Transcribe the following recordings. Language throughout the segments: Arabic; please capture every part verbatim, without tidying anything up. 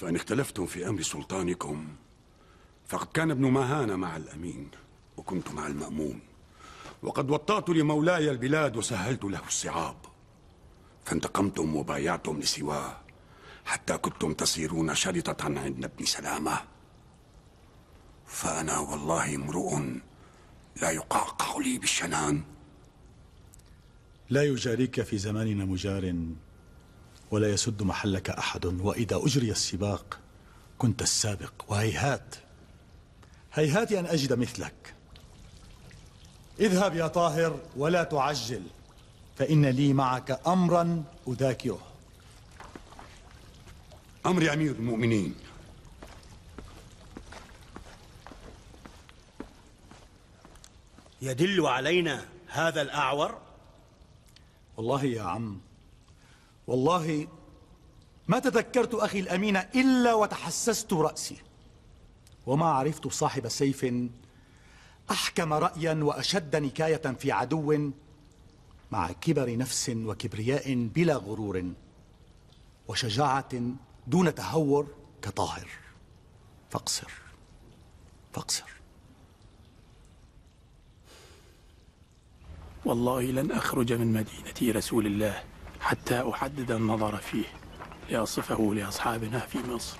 فإن اختلفتم في أمر سلطانكم فقد كان ابن ماهان مع الأمين وكنت مع المأمون، وقد وطأت لمولاي البلاد وسهلت له الصعاب، فانتقمتم وبايعتم لسواه حتى كنتم تصيرون شرطة عند ابن سلامة. فأنا والله امرؤ لا يقعقع لي بالشنان. لا يجاريك في زماننا مجار ولا يسد محلك أحد، وإذا أجري السباق كنت السابق، وهيهات هيهات أن أجد مثلك. اذهب يا طاهر ولا تعجل، فإن لي معك أمرا أذاكره. أمر أمير المؤمنين. يدل علينا هذا الأعور؟ والله يا عم، والله ما تذكرت أخي الأمين إلا وتحسست رأسي، وما عرفت صاحب سيف أحكم رأيا وأشد نكاية في عدو مع كبر نفس وكبرياء بلا غرور وشجاعة دون تهور كطاهر. فاقصر فاقصر. والله لن أخرج من مدينة رسول الله حتى أحدد النظر فيه لأصفه لأصحابنا في مصر.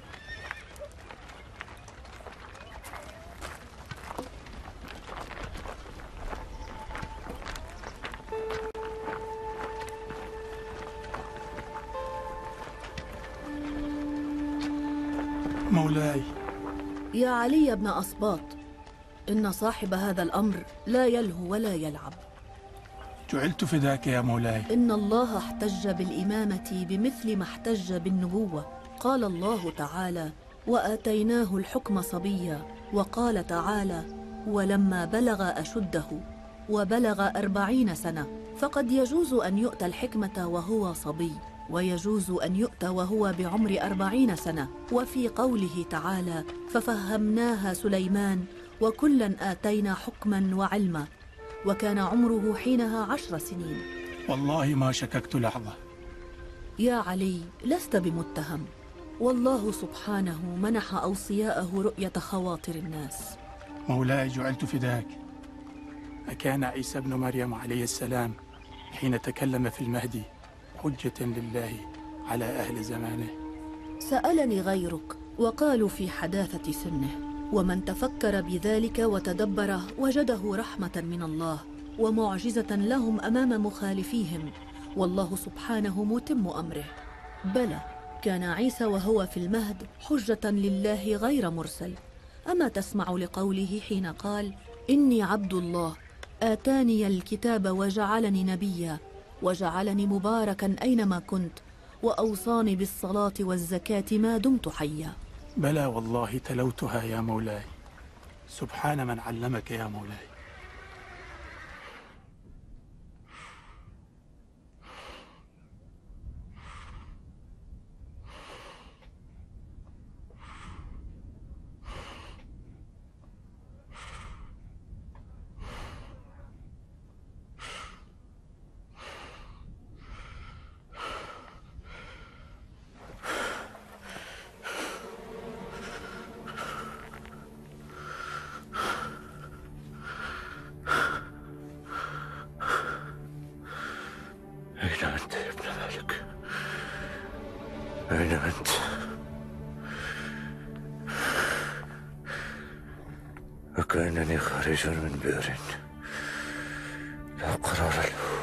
مولاي. يا علي بن أصباط، إن صاحب هذا الأمر لا يلهو ولا يلعب. جعلت فداك يا مولاي. إن الله احتج بالإمامة بمثل ما احتج بالنبوة. قال الله تعالى: وآتيناه الحكم صبيا. وقال تعالى: ولما بلغ أشده وبلغ أربعين سنة. فقد يجوز أن يؤتى الحكمة وهو صبي، ويجوز أن يؤتى وهو بعمر أربعين سنة. وفي قوله تعالى: ففهمناها سليمان وكلا آتينا حكما وعلما، وكان عمره حينها عشر سنين. والله ما شككت لحظة. يا علي، لست بمتهم، والله سبحانه منح أوصياءه رؤية خواطر الناس. مولاي جعلت فداك، أكان عيسى ابن مريم عليه السلام حين تكلم في المهدي حجة لله على أهل زمانه؟ سألني غيرك وقالوا في حداثة سنه، ومن تفكر بذلك وتدبره وجده رحمة من الله ومعجزة لهم أمام مخالفيهم، والله سبحانه متم أمره. بلى، كان عيسى وهو في المهد حجة لله غير مرسل. أما تسمع لقوله حين قال: إني عبد الله آتاني الكتاب وجعلني نبيا وجعلني مباركا أينما كنت وأوصاني بالصلاة والزكاة ما دمت حيا. بلى والله تلوتها يا مولاي. سبحان من علمك يا مولاي. أين أنت يا ابن مالك؟ أين أنت؟ وكأنني خارج من بئر لا قرار له.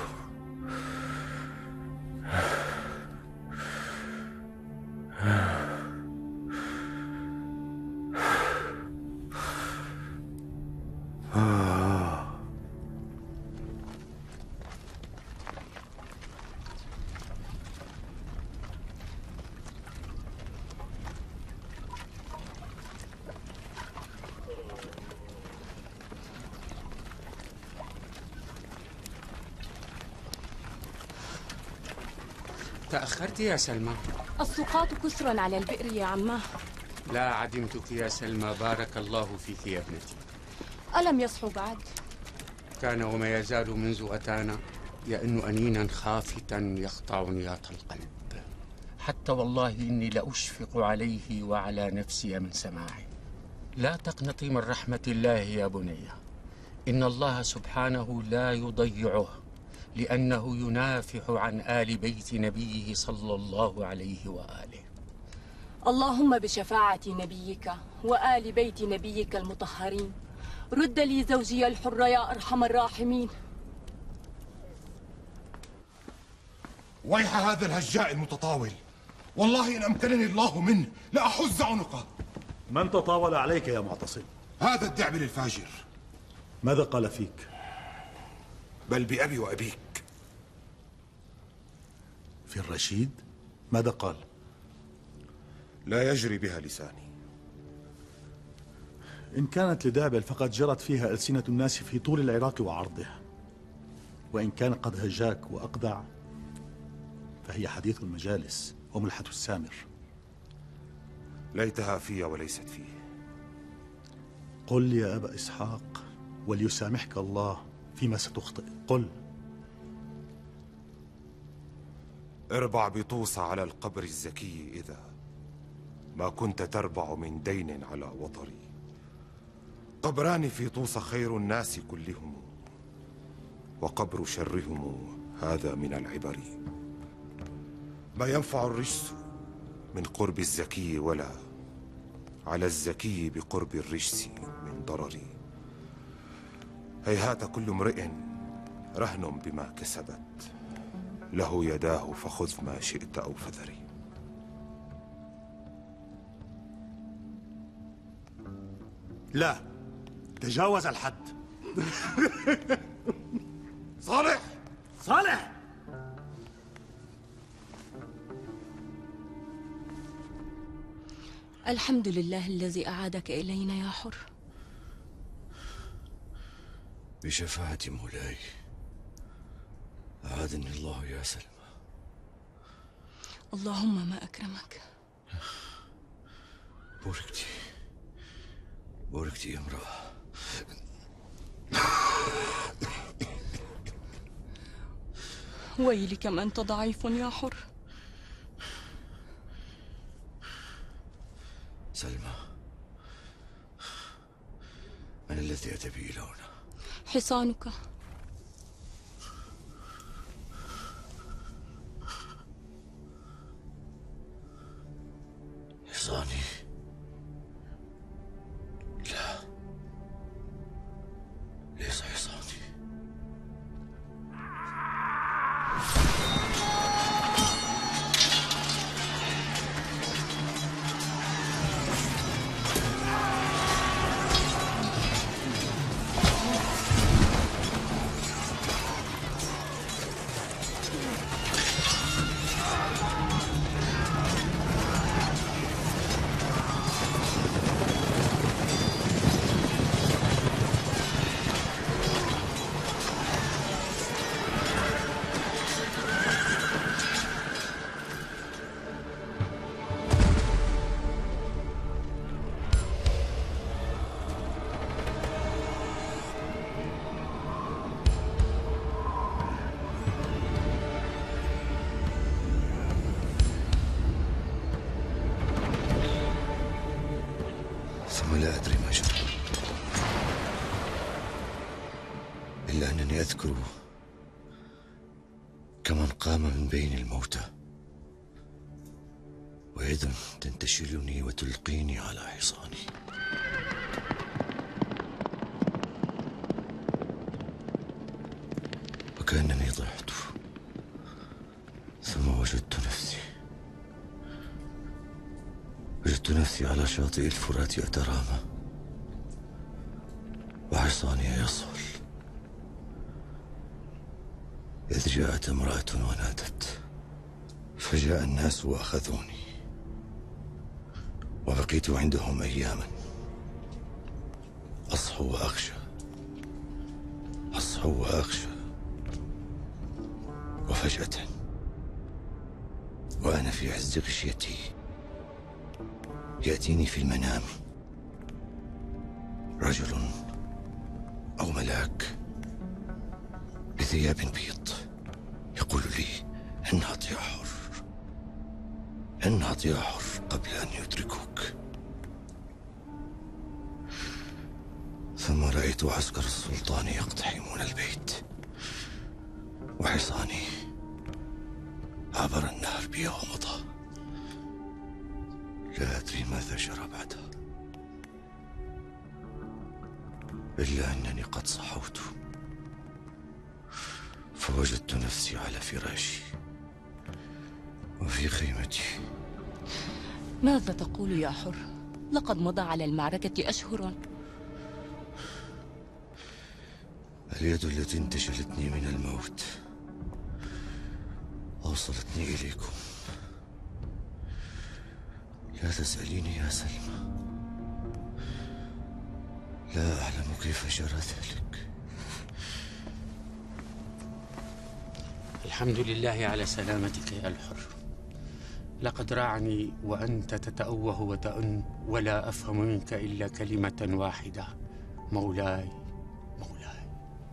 تأخرت يا سلمى. السقاط كسرا على البئر يا عماه. لا عدمتك يا سلمى، بارك الله فيك يا ابنتي. ألم يصحو بعد؟ كان وما يزال منذ أتانا يئن أنينا خافتا يقطع نياط القلب. حتى والله إني لأشفق عليه وعلى نفسي من سماعه. لا تقنطي من رحمة الله يا بني، إن الله سبحانه لا يضيعه، لأنه ينافح عن آل بيت نبيه صلى الله عليه وآله. اللهم بشفاعة نبيك وآل بيت نبيك المطهرين رد لي زوجي الحر يا أرحم الراحمين. ويح هذا الهجاء المتطاول، والله إن أمكنني الله منه لأحز عنقه. من تطاول عليك يا معتصم؟ هذا الدعبل الفاجر. ماذا قال فيك؟ بل بأبي وأبيك. في الرشيد؟ ماذا قال؟ لا يجري بها لساني. إن كانت لدعبل فقد جرت فيها ألسنة الناس في طول العراق وعرضه، وإن كان قد هجاك وأقدع فهي حديث المجالس وملحة السامر. ليتها في وليست فيه. قل يا أبا إسحاق وليسامحك الله فيما ستخطئ. قل. اربع بطوس على القبر الزكي إذا ما كنت تربع من دين على وطري. قبران في طوس خير الناس كلهم، وقبر شرهم هذا من العبر. ما ينفع الرجس من قرب الزكي، ولا على الزكي بقرب الرجس من ضرري. هيهات كل امرئ رهن بما كسبت، له يداه فخذ ما شئت أو فذري. لا، تجاوز الحد. صالح صالح الحمد لله الذي أعادك إلينا يا حر. بشفاعة مولاي أعادني الله يا سلمى. اللهم ما أكرمك. بوركتي بوركتي يا امرأة. ويلك ما أنت ضعيف يا حر. سلمى، من الذي أتى بي إلى هنا؟ حصانك. حصاني؟ لا، ليس حصاني. لا أدري ما جرى، إلا أنني أذكر كمن قام من بين الموتى، ويد تنتشلني وتلقيني على حصاني. وكأنني ضعت، ثم وجدت نفسي وجدت نفسي على شاطئ الفرات أترامى، وحصاني يصل، إذ جاءت امرأة ونادت، فجاء الناس وأخذوني، وبقيت عندهم أياما، أصحو وأخشى، أصحو وأخشى، وفجأة وأنا في عز غشيتي يأتيني في المنام رجل أو ملاك بثياب بيض، يقول لي: انهض يا حر، انهض يا حر قبل أن يدركوك. ثم رأيت عسكر السلطان يقتحمون البيت، وحصاني عبر النهر بي ومضى. لا أدري ماذا جرى بعدها، إلا أنني قد صحوت فوجدت نفسي على فراشي وفي خيمتي. ماذا تقول يا حر؟ لقد مضى على المعركة أشهر. اليد التي انتشلتني من الموت أوصلتني إليكم. لا تسأليني يا سلمى، لا أعلم كيف جرى ذلك. الحمد لله على سلامتك يا الحر. لقد راعني وأنت تتأوه وتأن، ولا أفهم منك إلا كلمة واحدة: مولاي مولاي.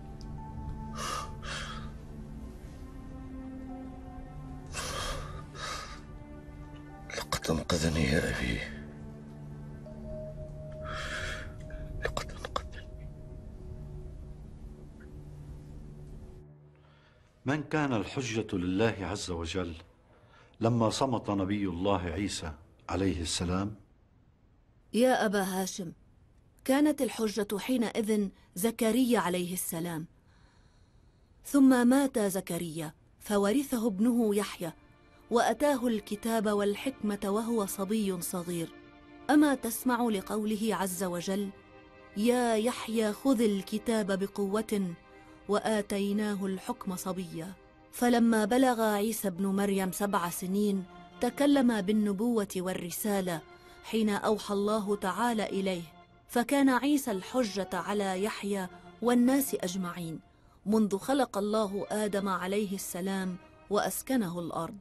لقد أنقذني يا أبي، لقد أنقذني. من كان الحجة لله عز وجل لما صمت نبي الله عيسى عليه السلام؟ يا أبا هاشم، كانت الحجة حينئذ زكريا عليه السلام. ثم مات زكريا فورثه ابنه يحيى، وأتاه الكتاب والحكمة وهو صبي صغير. أما تسمع لقوله عز وجل: يا يحيى خذ الكتاب بقوة وآتيناه الحكم صبيا. فلما بلغ عيسى بن مريم سبع سنين تكلم بالنبوة والرسالة حين أوحى الله تعالى إليه، فكان عيسى الحجة على يحيى والناس أجمعين منذ خلق الله آدم عليه السلام وأسكنه الأرض.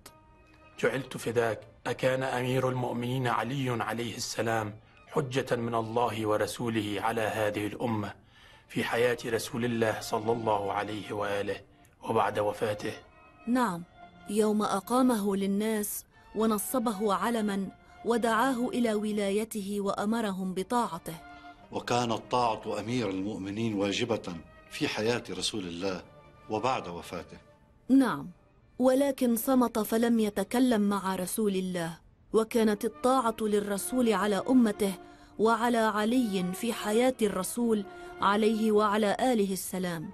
جعلت فداك، أكان أمير المؤمنين علي عليه السلام حجة من الله ورسوله على هذه الأمة في حياة رسول الله صلى الله عليه وآله وبعد وفاته؟ نعم، يوم أقامه للناس ونصبه علما ودعاه إلى ولايته وأمرهم بطاعته. وكانت طاعة أمير المؤمنين واجبة في حياة رسول الله وبعد وفاته. نعم، ولكن صمت فلم يتكلم مع رسول الله، وكانت الطاعة للرسول على أمته وعلى علي في حياة الرسول عليه وعلى آله السلام،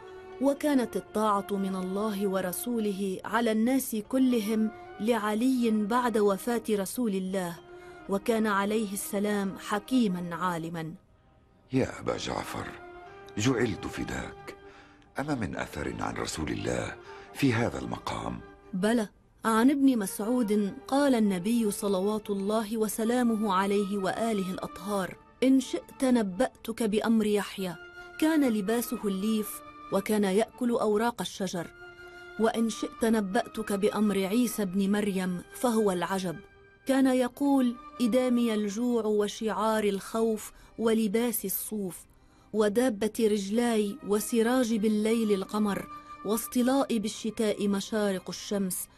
وكانت الطاعة من الله ورسوله على الناس كلهم لعلي بعد وفاة رسول الله، وكان عليه السلام حكيما عالما. يا أبا جعفر، جعلت فداك، أما من أثر عن رسول الله في هذا المقام؟ بلى، عن ابن مسعود قال النبي صلوات الله وسلامه عليه وآله الأطهار: إن شئت نبأتك بأمر يحيى، كان لباسه الليف وكان يأكل أوراق الشجر، وإن شئت نبأتك بأمر عيسى بن مريم فهو العجب، كان يقول: إدامي الجوع وشعار الخوف ولباس الصوف، ودابة رجلاي وسراج بالليل القمر، واصطلاء بالشتاء مشارق الشمس،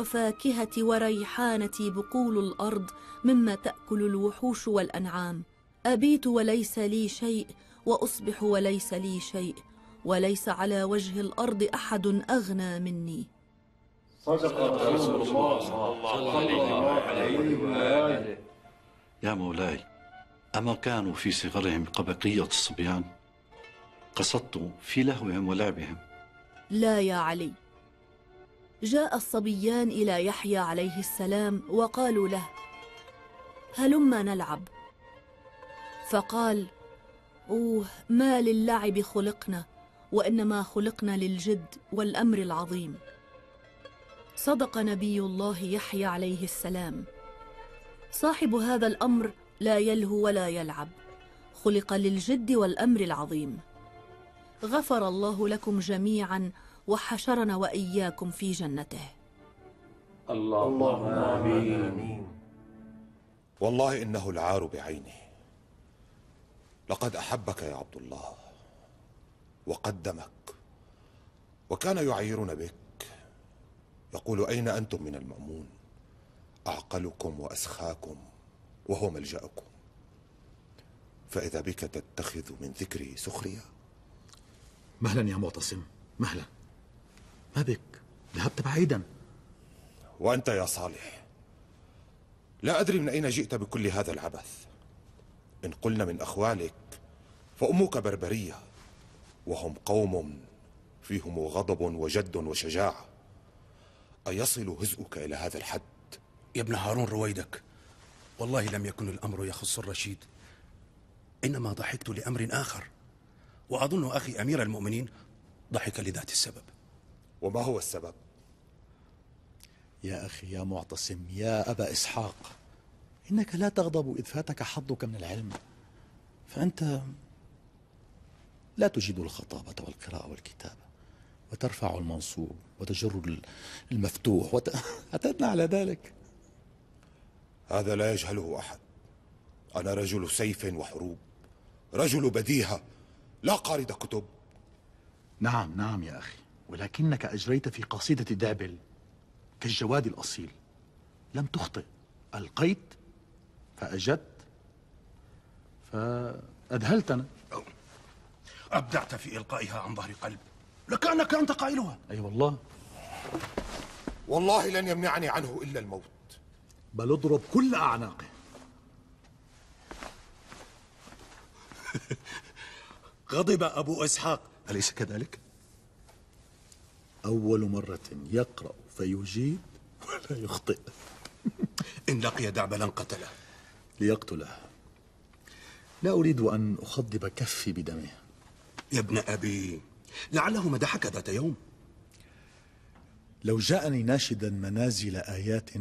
وفاكهة وريحانة بقول الأرض مما تأكل الوحوش والأنعام. أبيت وليس لي شيء، وأصبح وليس لي شيء، وليس على وجه الأرض أحد أغنى مني. صدق رسول الله صلى الله عليه وآله. يا مولاي، أما كانوا في صغرهم كبقية الصبيان؟ قصدت في لهوهم ولعبهم. لا يا علي، جاء الصبيان إلى يحيى عليه السلام وقالوا له: هلما نلعب. فقال: أوه، ما للعب خلقنا، وإنما خلقنا للجد والأمر العظيم. صدق نبي الله يحيى عليه السلام، صاحب هذا الأمر لا يلهو ولا يلعب، خلق للجد والأمر العظيم. غفر الله لكم جميعا وحشرنا وإياكم في جنته. اللهم آمين. والله إنه العار بعينه. لقد أحبك يا عبد الله وقدمك، وكان يعيرنا بك، يقول: أين أنتم من المأمون؟ أعقلكم وأسخاكم وهو ملجأكم، فإذا بك تتخذ من ذكري سخرية. مهلا يا معتصم، مهلا. ما بك؟ ذهبت بعيدا. وأنت يا صالح، لا أدري من أين جئت بكل هذا العبث. إن قلنا من أخوالك فأمك بربرية، وهم قوم فيهم غضب وجد وشجاعة. أيصل هزؤك إلى هذا الحد؟ يا ابن هارون رويدك، والله لم يكن الأمر يخص الرشيد، إنما ضحكت لأمر آخر، وأظن أخي أمير المؤمنين ضحك لذات السبب. وما هو السبب؟ يا أخي يا معتصم، يا أبا إسحاق، إنك لا تغضب إذ فاتك حظك من العلم، فأنت لا تجيد الخطابة والقراءة والكتابة، وترفع المنصوب وتجر المفتوح وتأتنا على ذلك. هذا لا يجهله أحد. أنا رجل سيف وحروب، رجل بديهة، لا قارد كتب. نعم نعم يا أخي، ولكنك أجريت في قصيدة دعبل كالجواد الأصيل، لم تخطئ، ألقيت فأجدت فأذهلتنا. أبدعت في إلقائها عن ظهر قلب، لكأنك أنت قائلها. أي أيوة والله. والله لن يمنعني عنه إلا الموت. بل اضرب كل أعناقه. غضب أبو إسحاق، أليس كذلك؟ أول مرة يقرأ فيجيد ولا يخطئ. إن لقي دعبلا قتله. ليقتله. لا أريد أن أخضب كفي بدمه. يا ابن أبي، لعله مدحك ذات يوم. لو جاءني ناشدا منازل آيات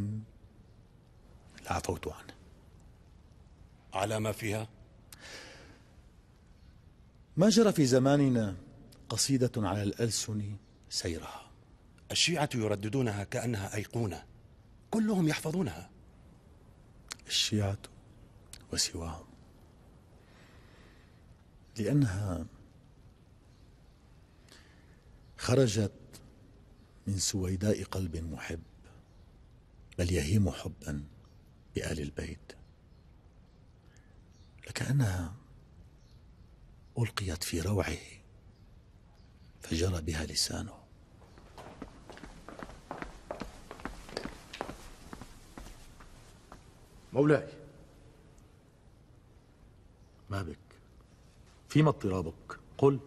لعفوت عنه. على ما فيها؟ ما جرى في زماننا قصيدة على الألسن سيرها. الشيعة يرددونها كأنها أيقونة، كلهم يحفظونها. الشيعة وسواهم، لأنها خرجت من سويداء قلب محب، بل يهيم حبا بآل البيت، لكأنها ألقيت في روعه فجرى بها لسانه. مولاي، ما بك؟ فيما اضطرابك؟ قل.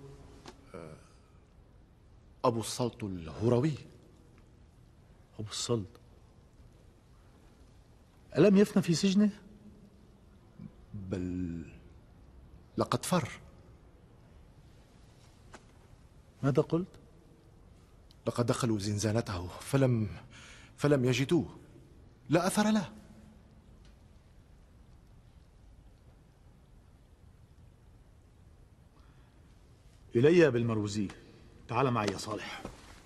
أبو السلط الهروي. أبو السلط ألم يفنى في سجنه؟ بل لقد فر. ماذا قلت؟ لقد دخلوا زنزانته فلم فلم يجدوه، لا أثر له. إلي بالمروزي. تعال معي يا صالح.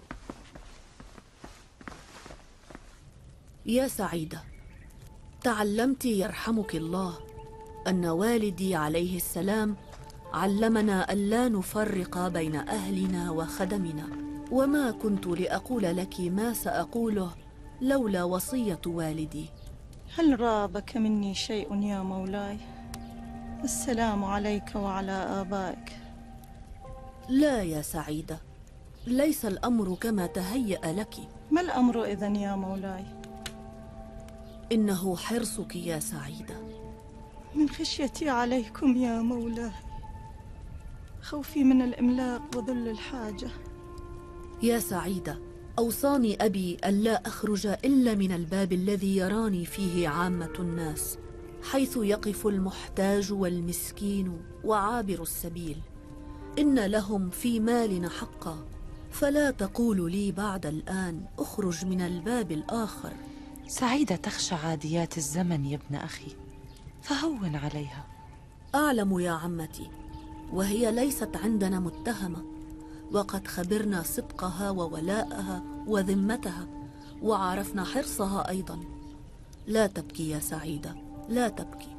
يا سعيدة، تعلمت يرحمك الله أن والدي عليه السلام علمنا ألا نفرق بين أهلنا وخدمنا، وما كنت لأقول لك ما سأقوله لولا وصية والدي. هل رابك مني شيء يا مولاي؟ السلام عليك وعلى آبائك. لا يا سعيدة، ليس الأمر كما تهيأ لك. ما الأمر إذن يا مولاي؟ إنه حرصك يا سعيدة. من خشيتي عليكم يا مولاي، خوفي من الإملاق وذل الحاجة. يا سعيدة، أوصاني أبي ألا أخرج إلا من الباب الذي يراني فيه عامة الناس، حيث يقف المحتاج والمسكين وعابر السبيل. إن لهم في مالنا حقا، فلا تقول لي بعد الآن أخرج من الباب الآخر. سعيدة تخشى عاديات الزمن يا ابن أخي، فهون عليها. أعلم يا عمتي، وهي ليست عندنا متهمة، وقد خبرنا صدقها وولاءها وذمتها، وعرفنا حرصها أيضا. لا تبكي يا سعيدة، لا تبكي.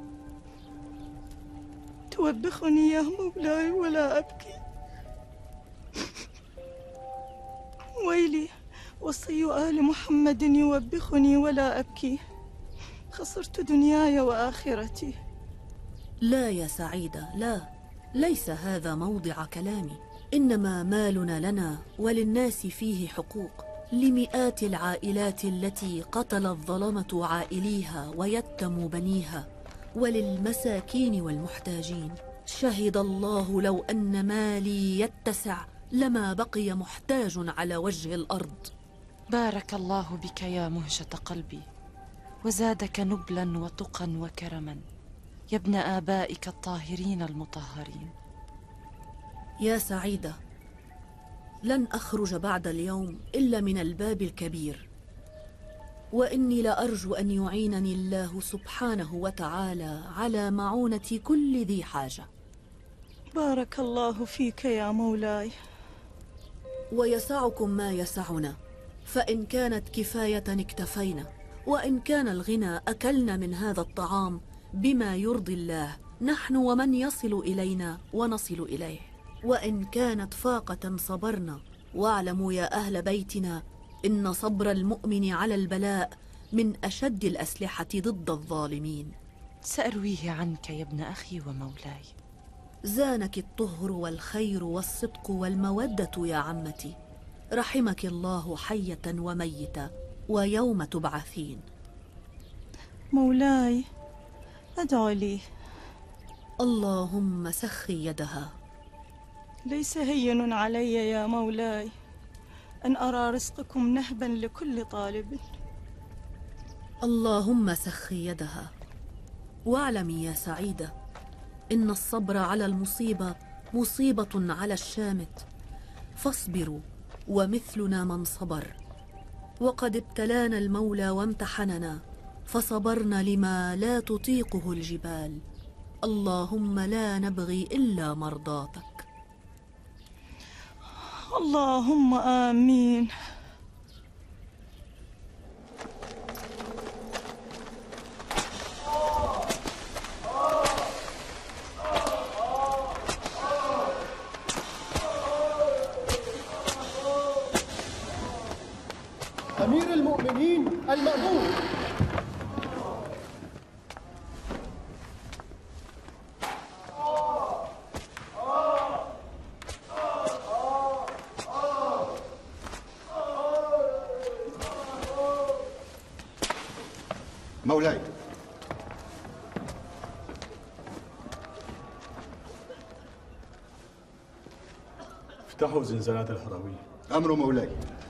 توبخني يا مولاي ولا أبكي. ويلي وصي آل محمد يوبخني ولا أبكي. خسرت دنياي وآخرتي. لا يا سعيدة، لا، ليس هذا موضع كلامي، إنما مالنا لنا وللناس فيه حقوق، لمئات العائلات التي قتل الظلمة عائليها ويتموا بنيها، وللمساكين والمحتاجين. شهد الله لو أن مالي يتسع لما بقي محتاج على وجه الأرض. بارك الله بك يا مهجة قلبي، وزادك نبلا وتقا وكرما يا ابن آبائك الطاهرين المطهرين. يا سعيدة، لن أخرج بعد اليوم إلا من الباب الكبير، وإني لأرجو أن يعينني الله سبحانه وتعالى على معونة كل ذي حاجة. بارك الله فيك يا مولاي. ويسعكم ما يسعنا، فإن كانت كفاية اكتفينا، وإن كان الغنى أكلنا من هذا الطعام بما يرضي الله نحن ومن يصل إلينا ونصل إليه، وإن كانت فاقة صبرنا. واعلموا يا أهل بيتنا إن صبر المؤمن على البلاء من أشد الأسلحة ضد الظالمين. سأرويه عنك يا ابن أخي ومولاي. زانك الطهر والخير والصدق والمودة يا عمتي، رحمك الله حية وميتة ويوم تبعثين. مولاي أدعو لي. اللهم سخي يدها. ليس هين علي يا مولاي أن أرى رزقكم نهبا لكل طالب. اللهم سخي يدها. واعلمي يا سعيدة إن الصبر على المصيبة مصيبة على الشامت، فاصبروا ومثلنا من صبر. وقد ابتلانا المولى وامتحننا فصبرنا لما لا تطيقه الجبال. اللهم لا نبغي إلا مرضاتك. اللهم آمين. أمير المؤمنين المأمون. مولاي، افتحوا زنزانات الهروي. أمر مولاي.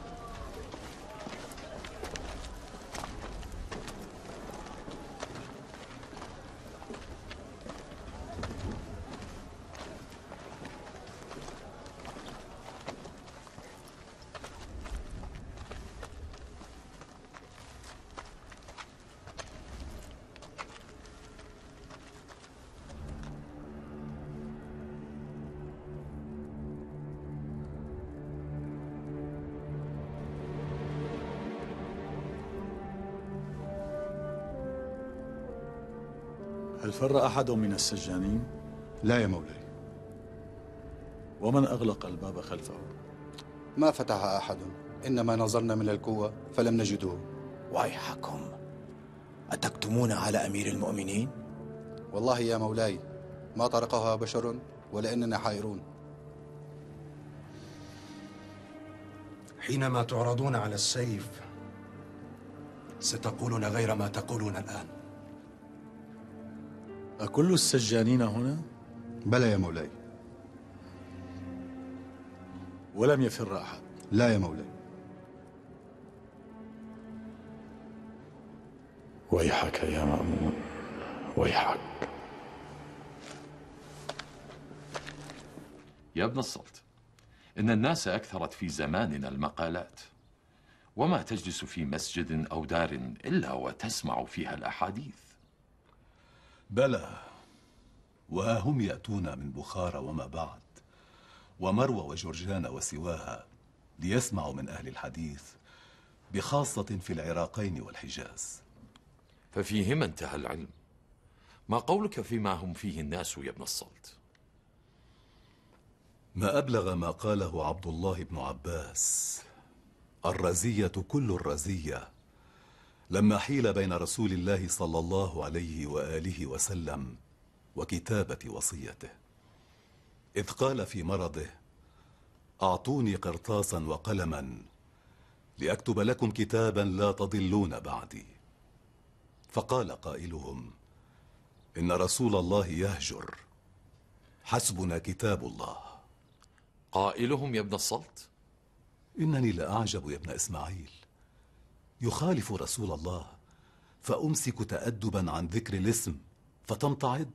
هل فر أحد من السجانين؟ لا يا مولاي. ومن أغلق الباب خلفه؟ ما فتح أحد، إنما نظرنا من الكوة فلم نجده. ويحكم، أتكتمون على أمير المؤمنين؟ والله يا مولاي ما طرقها بشر ولأننا حائرون. حينما تعرضون على السيف ستقولون غير ما تقولون الآن. أكل السجانين هنا؟ بلى يا مولاي. ولم يفر أحد؟ لا يا مولاي. ويحك يا مأمون، ويحك. يا ابن السلط، إن الناس أكثرت في زماننا المقالات، وما تجلس في مسجد أو دار إلا وتسمع فيها الأحاديث. بلى، وها هم يأتون من بخارى وما بعد، ومروى وجرجان وسواها، ليسمعوا من أهل الحديث، بخاصة في العراقين والحجاز. ففيهما انتهى العلم. ما قولك فيما هم فيه الناس يا ابن السلط؟ ما أبلغ ما قاله عبد الله بن عباس: الرزية كل الرزية لما حيل بين رسول الله صلى الله عليه وآله وسلم وكتابة وصيته، إذ قال في مرضه: أعطوني قرطاسا وقلما لأكتب لكم كتابا لا تضلون بعدي. فقال قائلهم: إن رسول الله يهجر، حسبنا كتاب الله. قائلهم يا ابن السلط؟ إنني لأعجب يا ابن إسماعيل، يخالف رسول الله فأمسك تأدبا عن ذكر الاسم فتمتعض؟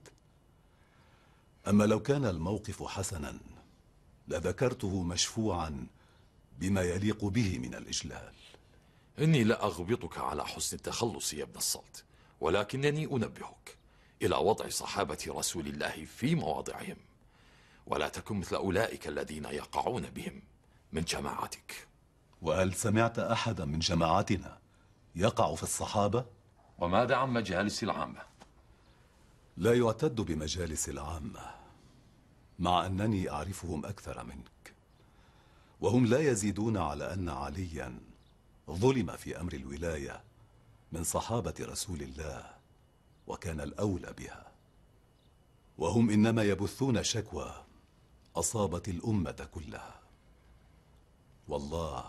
أما لو كان الموقف حسنا لذكرته مشفوعا بما يليق به من الإجلال. إني لا أغبطك على حسن التخلص يا ابن السلط، ولكنني أنبهك إلى وضع صحابة رسول الله في مواضعهم، ولا تكن مثل أولئك الذين يقعون بهم من جماعتك. وهل سمعت أحدا من جماعتنا يقع في الصحابة؟ وماذا عن مجالس العامة؟ لا يعتد بمجالس العامة، مع أنني أعرفهم أكثر منك، وهم لا يزيدون على أن عليا ظلم في أمر الولاية من صحابة رسول الله وكان الأولى بها، وهم إنما يبثون شكوى أصابت الأمة كلها. والله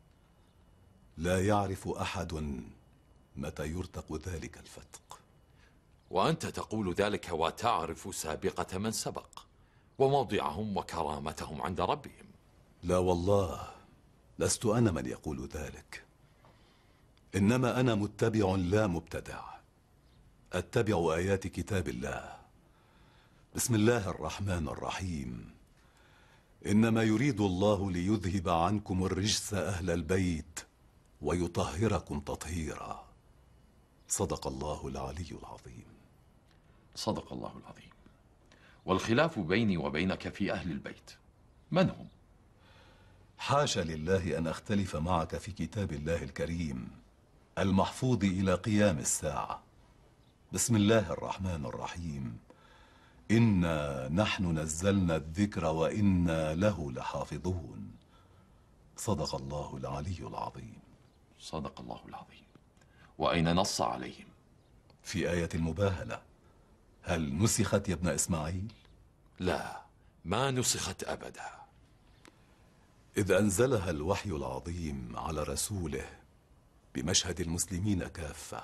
لا يعرف أحد متى يرتق ذلك الفتق. وأنت تقول ذلك وتعرف سابقة من سبق وموضعهم وكرامتهم عند ربهم. لا والله، لست أنا من يقول ذلك، إنما أنا متبع لا مبتدع، أتبع آيات كتاب الله. بسم الله الرحمن الرحيم: إنما يريد الله ليذهب عنكم الرجس أهل البيت ويطهركم تطهيرا. صدق الله العلي العظيم. صدق الله العظيم. والخلاف بيني وبينك في أهل البيت من هم؟ حاشا لله أن أختلف معك في كتاب الله الكريم المحفوظ إلى قيام الساعة. بسم الله الرحمن الرحيم: إنا نحن نزلنا الذكر وإنا له لحافظون. صدق الله العلي العظيم. صدق الله العظيم. وأين نص عليهم؟ في آية المباهلة. هل نسخت يا ابن إسماعيل؟ لا، ما نسخت أبدا. إذ أنزلها الوحي العظيم على رسوله بمشهد المسلمين كافة،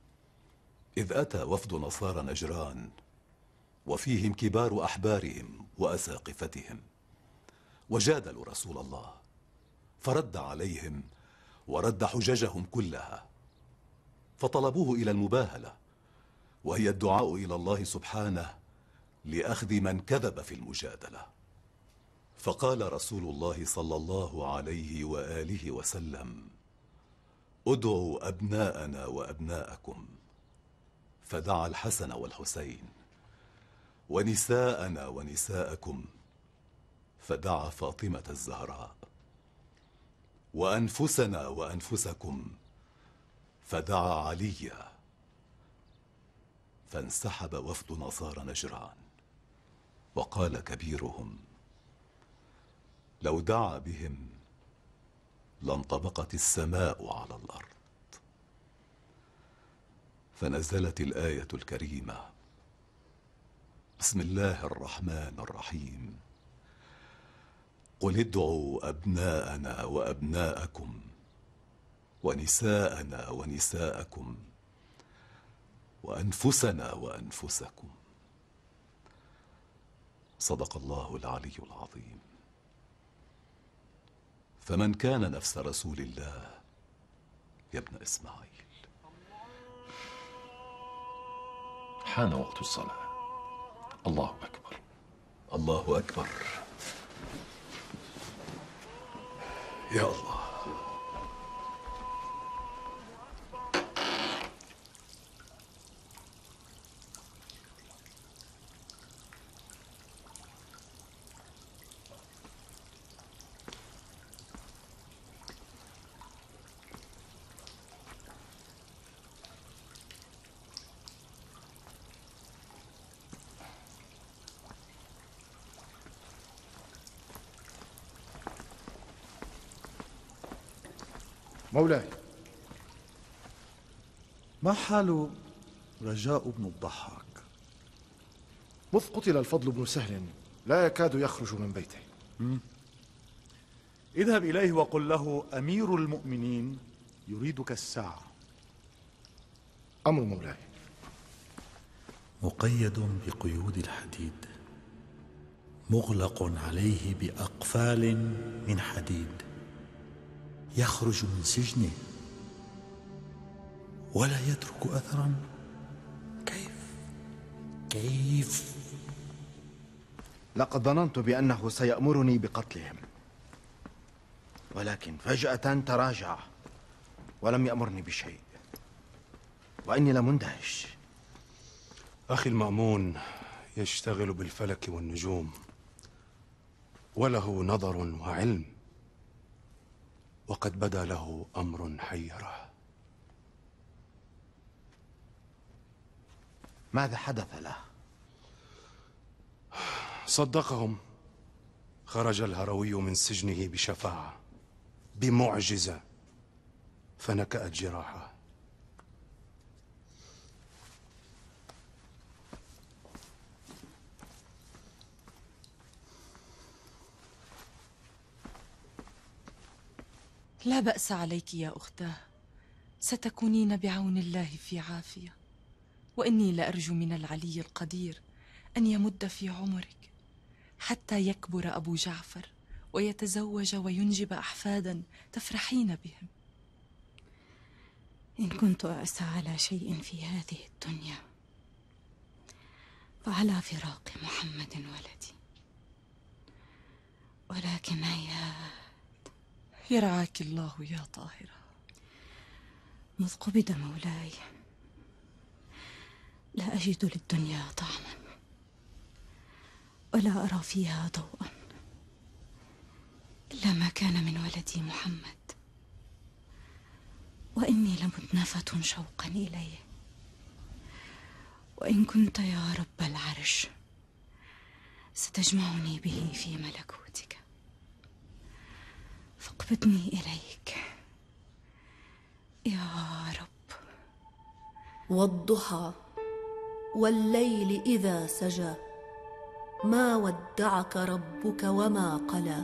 إذ أتى وفد نصارى نجران وفيهم كبار أحبارهم وأساقفتهم، وجادلوا رسول الله فرد عليهم ورد حججهم كلها، فطلبوه إلى المباهلة، وهي الدعاء إلى الله سبحانه لأخذ من كذب في المجادلة. فقال رسول الله صلى الله عليه وآله وسلم: ادعوا أبناءنا وأبناءكم، فدعا الحسن والحسين، ونساءنا ونساءكم، فدعا فاطمة الزهراء، وأنفسنا وأنفسكم، فدعا عليا. فانسحب وفد نصارى نجران، وقال كبيرهم: لو دعا بهم لانطبقت السماء على الأرض. فنزلت الآية الكريمة: بسم الله الرحمن الرحيم: قل ادعوا أبناءنا وأبناءكم ونساءنا ونساءكم وأنفسنا وأنفسكم. صدق الله العلي العظيم. فمن كان نفس رسول الله يا ابن إسماعيل. حان وقت الصلاة. الله أكبر. الله أكبر. يا الله. مولاي، ما حال رجاء بن الضحاك؟ مذ قتل الفضل بن سهل لا يكاد يخرج من بيته. مم. اذهب إليه وقل له أمير المؤمنين يريدك الساعة. أمر مولاي. مقيد بقيود الحديد، مغلق عليه بأقفال من حديد، يخرج من سجنه ولا يترك أثرا. كيف كيف لقد ظننت بأنه سيأمرني بقتلهم، ولكن فجأة تراجع ولم يأمرني بشيء، وإني لمندهش. أخي المأمون يشتغل بالفلك والنجوم، وله نظر وعلم، وقد بدا له أمر حيره. ماذا حدث له؟ صدقهم، خرج الهروي من سجنه بشفاعة بمعجزة فنكأت جراحه. لا بأس عليك يا أختاه، ستكونين بعون الله في عافية، وإني لأرجو من العلي القدير أن يمد في عمرك حتى يكبر أبو جعفر ويتزوج وينجب أحفادا تفرحين بهم. إن كنت أسعى على شيء في هذه الدنيا فعلى فراق محمد ولدي، ولكن هيهات. يرعاك الله يا طاهرة. مذ قبض مولاي لا أجد للدنيا طعما ولا أرى فيها ضوءا إلا ما كان من ولدي محمد، وإني لمدنفة شوقا إليه. وإن كنت يا رب العرش ستجمعني به في ملكوتك فاقبضني إليك يا رب. والضحى والليل إذا سجى ما ودعك ربك وما قلى،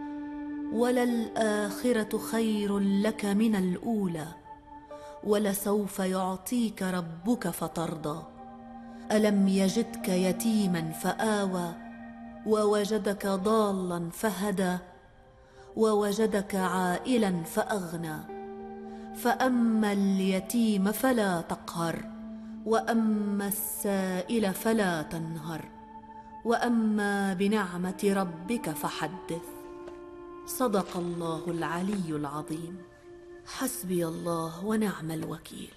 وللآخرة خير لك من الأولى، ولسوف يعطيك ربك فترضى. ألم يجدك يتيما فآوى، ووجدك ضالا فهدى، ووجدك عائلا فأغنى. فأما اليتيم فلا تقهر، وأما السائل فلا تنهر، وأما بنعمة ربك فحدث. صدق الله العلي العظيم. حسبي الله ونعم الوكيل.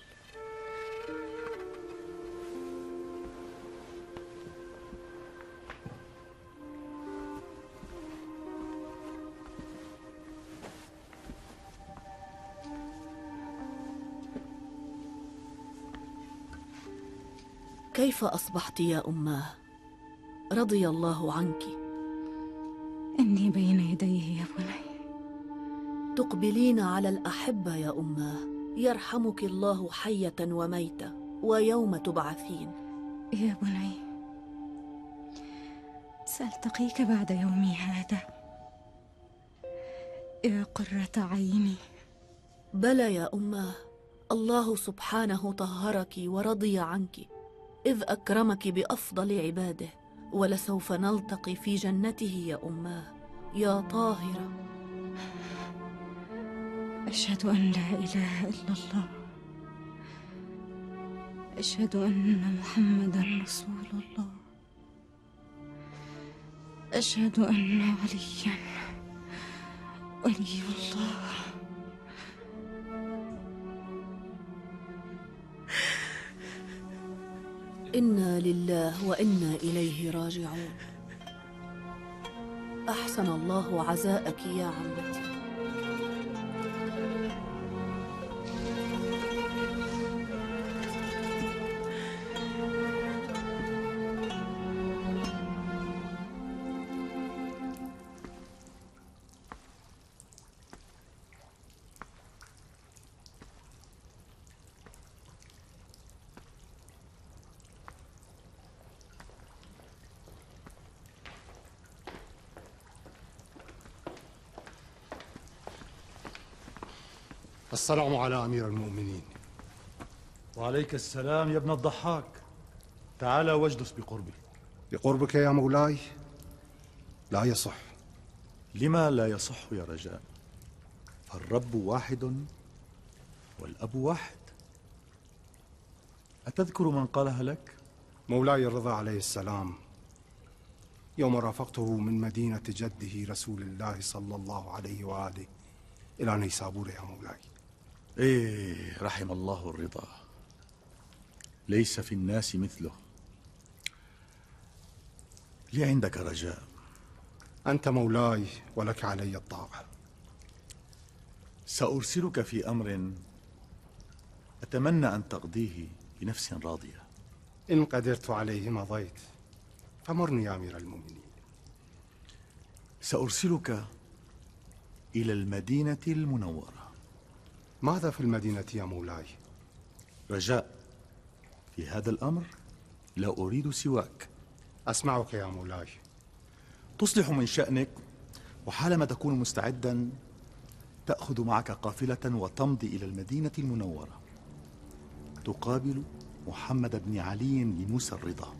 كيف أصبحت يا أماه؟ رضي الله عنك. إني بين يديه يا بني. تقبلين على الأحبة يا أماه، يرحمك الله حية وميتة ويوم تبعثين. يا بني سألتقيك بعد يومي هذا يا قرة عيني. بلى يا أماه، الله سبحانه طهرك ورضي عنك إذ أكرمك بأفضل عباده، ولسوف نلتقي في جنته يا أماه يا طاهرة. أشهد أن لا إله إلا الله، أشهد أن محمدا رسول الله، أشهد أن عليا ولي الله. إنا لله وإنا إليه راجعون. أحسن الله عزاءك يا عمتي. السلام على أمير المؤمنين. وعليك السلام يا ابن الضحاك. تعال واجلس بقربي. بقربك يا مولاي لا يصح. لما لا يصح يا رجاء؟ فالرب واحد والأب واحد. أتذكر من قالها لك؟ مولاي الرضا عليه السلام يوم رافقته من مدينة جده رسول الله صلى الله عليه وآله إلى نيسابور يا مولاي. إيه، رحم الله الرضا، ليس في الناس مثله. لي عندك رجاء. أنت مولاي ولك علي الطاعة. سأرسلك في أمر أتمنى أن تقضيه بنفس راضية. إن قدرت عليه مضيت، فمرني يا أمير المؤمنين. سأرسلك إلى المدينة المنورة. ماذا في المدينة يا مولاي؟ رجاء، في هذا الأمر لا أريد سواك. أسمعك يا مولاي. تصلح من شأنك، وحالما تكون مستعدا تأخذ معك قافلة وتمضي إلى المدينة المنورة. تقابل محمد بن علي لموسى الرضا،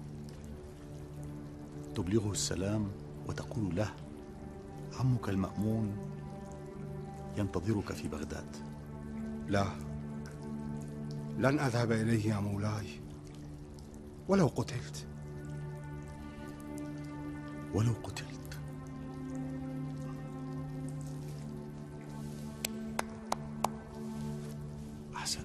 تبلغه السلام وتقول له: عمك المأمون ينتظرك في بغداد. لا، لن أذهب إليه يا مولاي ولو قتلت. ولو قتلت. أحسنت.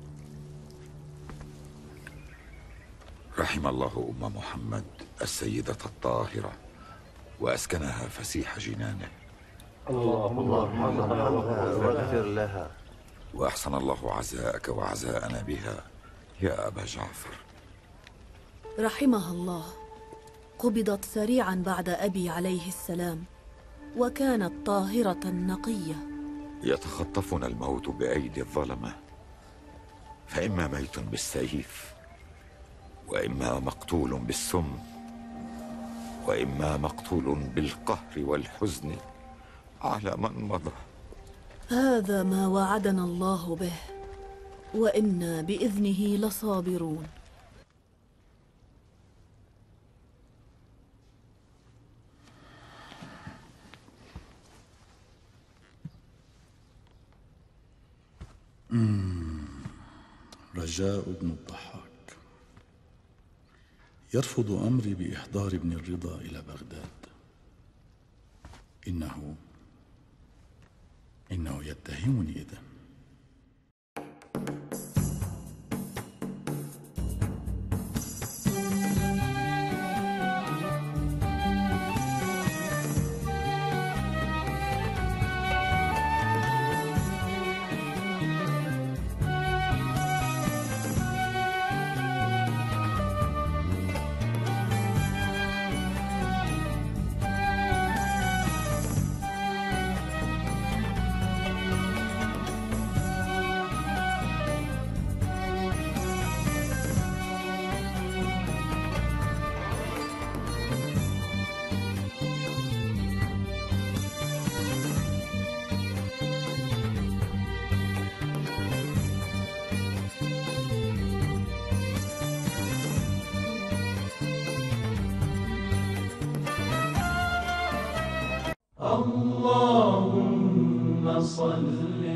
رحم الله أم محمد السيدة الطاهرة وأسكنها فسيح جنانه. اللهم ارحمها واغفر لها. وأحسن الله عزاءك وعزاءنا بها يا أبا جعفر. رحمها الله، قبضت سريعا بعد أبي عليه السلام، وكانت طاهرة نقية. يتخطفنا الموت بأيدي الظلمة، فإما ميت بالسيف، وإما مقتول بالسم، وإما مقتول بالقهر والحزن على من مضى. هذا ما وعدنا الله به، وإنا بإذنه لصابرون. مم. رجاء بن الضحاك يرفض أمري بإحضار ابن الرضا إلى بغداد. إنه إنه يتهمني إذن.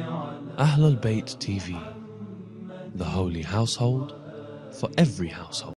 Ahl al Bayt T V, the holy household for every household.